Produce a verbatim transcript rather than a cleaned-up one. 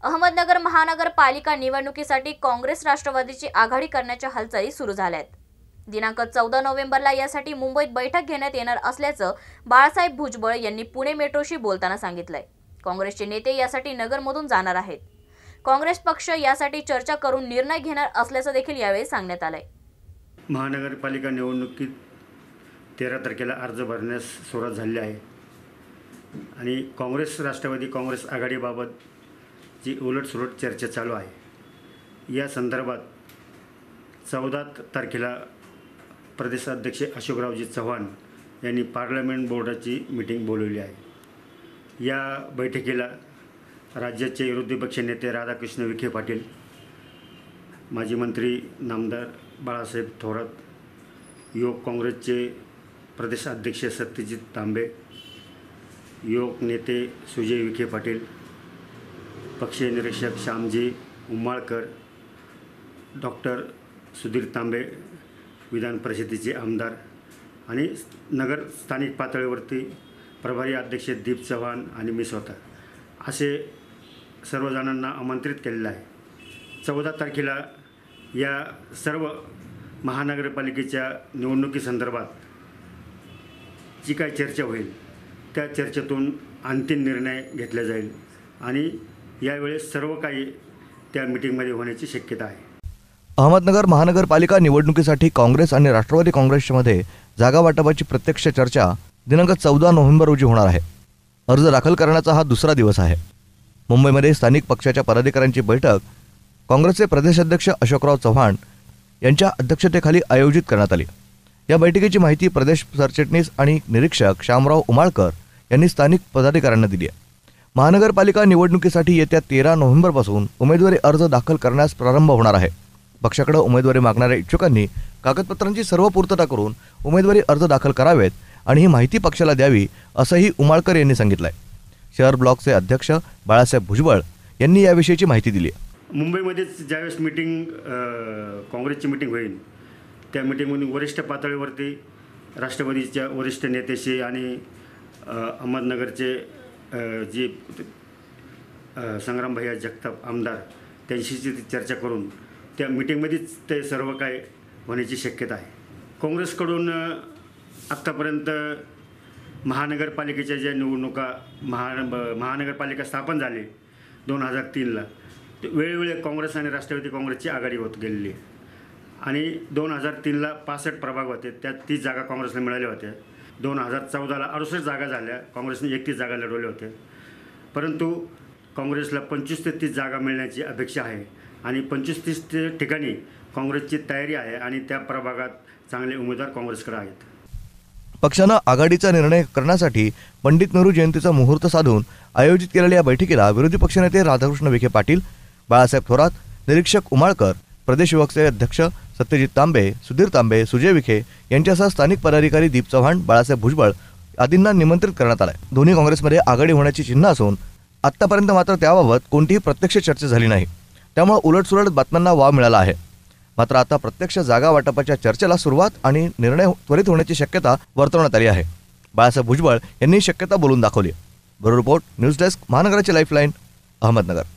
अहमदनगर महानगरपालिका निवडणुकीसाठी काँग्रेस राष्ट्रवादीची आघाडी करण्याच्या हालचाली सुरू झाल्या आहेत। दिनांक चौदा नोव्हेंबरला यासाठी मुंबईत बैठक घेण्यात येणार असल्याचं बाळासाहेब भुजबळ यांनी पुणे मेट्रोशी बोलताना सांगितलंय। काँग्रेसचे नेते यासाठी नगरमधून जाणार आहेत। काँग्रेस पक्ष यासाठी चर्चा करून निर्णय घेणार असल्याचं देखील यावेळी सांगण्यात आलंय। महानगरपालिका निवडणुकीत तेरा तारखेला अर्ज भरण्यास सुरुवात झाली आहे आणि काँग्रेस राष्ट्रवादी काँग्रेस आघाडीबाबत जी उलटसुलट चर्चा चालू आहे। या संदर्भात चौदा तारखेला प्रदेशाध्यक्ष अशोकरावजी चव्हाण यांनी पार्लमेंट बोर्डाची मीटिंग बोलवली आहे। या बैठकीला राज्याचे विरोधी पक्ष नेते राधाकृष्ण विखे पाटील, माजी मंत्री नामदार बाळासाहेब थोरात, युवक काँग्रेसचे प्रदेशाध्यक्ष सत्यजित तांबे, युवक नेते सुजय विखे पाटील, पक्षीय निरीक्षक श्यामजी उमाळकर, डॉक्टर सुधीर तांबे, विधान परिषदेचे आमदार आणि नगर स्थानिक पातळीवरती प्रभारी अध्यक्ष दीप चव्हाण आणि मी स्वतः असे सर्वजणांना आमंत्रित केलेलं आहे। चौदा तारखेला या सर्व महानगरपालिकेच्या निवडणुकीसंदर्भात जी काही चर्चा होईल त्या चर्चेतून अंतिम निर्णय घेतला जाईल आणि यावेळेस सर्व काही त्या मीटिंगमध्ये होण्याची शक्यता आहे। अहमदनगर महानगरपालिका निवडणुकीसाठी काँग्रेस आणि राष्ट्रवादी काँग्रेसमध्ये जागा वाटपाची प्रत्यक्ष चर्चा दिनांक चौदा नोव्हेंबर रोजी होणार आहे। अर्ज दाखल करण्याचा हा दुसरा दिवस आहे। मुंबईमध्ये स्थानिक पक्षाच्या पदाधिकाऱ्यांची बैठक काँग्रेसचे प्रदेशाध्यक्ष अशोकराव चव्हाण यांच्या अध्यक्षतेखाली आयोजित करण्यात आली। या बैठकीची माहिती प्रदेश सरचिटणीस आणि निरीक्षक श्यामराव उमाळकर यांनी स्थानिक पदाधिकाऱ्यांना दिली आहे। महानगरपालिका निवडणुकीसाठी येत्या तेरा नोव्हेंबरपासून उमेदवारी अर्ज दाखल करण्यास प्रारंभ होणार आहे। पक्षाकडे उमेदवारी मागणाऱ्या इच्छुकांनी कागदपत्रांची सर्व पूर्तता करून उमेदवारी अर्ज दाखल करावेत आणि ही माहिती पक्षाला द्यावी असंही उमाळकर यांनी सांगितलं आहे। शहर ब्लॉकचे अध्यक्ष बाळासाहेब भुजबळ यांनी याविषयीची माहिती दिली आहे। मुंबईमध्येच ज्यावेळेस मीटिंग काँग्रेसची मीटिंग होईल त्या मीटिंगमधून वरिष्ठ पातळीवरती राष्ट्रवादीच्या वरिष्ठ नेत्याशी आणि अहमदनगरचे जे संग्राम भैया जगताप आमदार त्यांच्याशी चर्चा करून त्या मीटिंगमध्येच ते सर्व काय होण्याची शक्यता आहे। काँग्रेसकडून आत्तापर्यंत महानगरपालिकेच्या ज्या निवडणुका महा महानगरपालिका स्थापन झाली दोन हजार तीनला वेळोवेळी काँग्रेस आणि राष्ट्रवादी काँग्रेसची आघाडी होत गेलेली आहे आणि दोन हजार तीनला पासष्ट प्रभाग होते, त्यात तीस जागा काँग्रेसला मिळाल्या होत्या। दोन हजार चौदाला अडुसष्ट जागा झाल्या, काँग्रेसने एकतीस जागा लढवल्या होत्या, परंतु काँग्रेसला पंचवीस ते तीस जागा मिळण्याची अपेक्षा आहे आणि पंचवीस तीस ठिकाणी काँग्रेसची तयारी आहे आणि त्या प्रभागात चांगले उमेदवार काँग्रेसकडे आहेत। पक्षानं आघाडीचा निर्णय करण्यासाठी पंडित नेहरू जयंतीचा मुहूर्त साधून आयोजित केलेल्या या बैठकीला विरोधी पक्षनेते राधाकृष्ण विखे पाटील, बाळासाहेब थोरात, निरीक्षक उमाळकर, प्रदेश युवकचे अध्यक्ष सत्यजित तांबे, सुधीर तांबे, सुजय विखे यांच्यासह स्थानिक पदाधिकारी दीप चव्हाण, बाळासाहेब भुजबळ आदींना निमंत्रित करण्यात आलं आहे। दोन्ही काँग्रेसमध्ये आघाडी होण्याची चिन्ह असून आत्तापर्यंत मात्र त्याबाबत कोणतीही प्रत्यक्ष चर्चा झाली नाही, त्यामुळे उलटसुलट बातम्यांना वाव मिळाला आहे। मात्र आता प्रत्यक्ष जागा वाटपाच्या चर्चेला सुरुवात आणि निर्णय त्वरित होण्याची शक्यता वर्तवण्यात आली आहे। बाळासाहेब भुजबळ यांनी शक्यता बोलून दाखवली। ब्युरो रिपोर्ट, न्यूज डेस्क, महानगराची लाईफलाईन, अहमदनगर।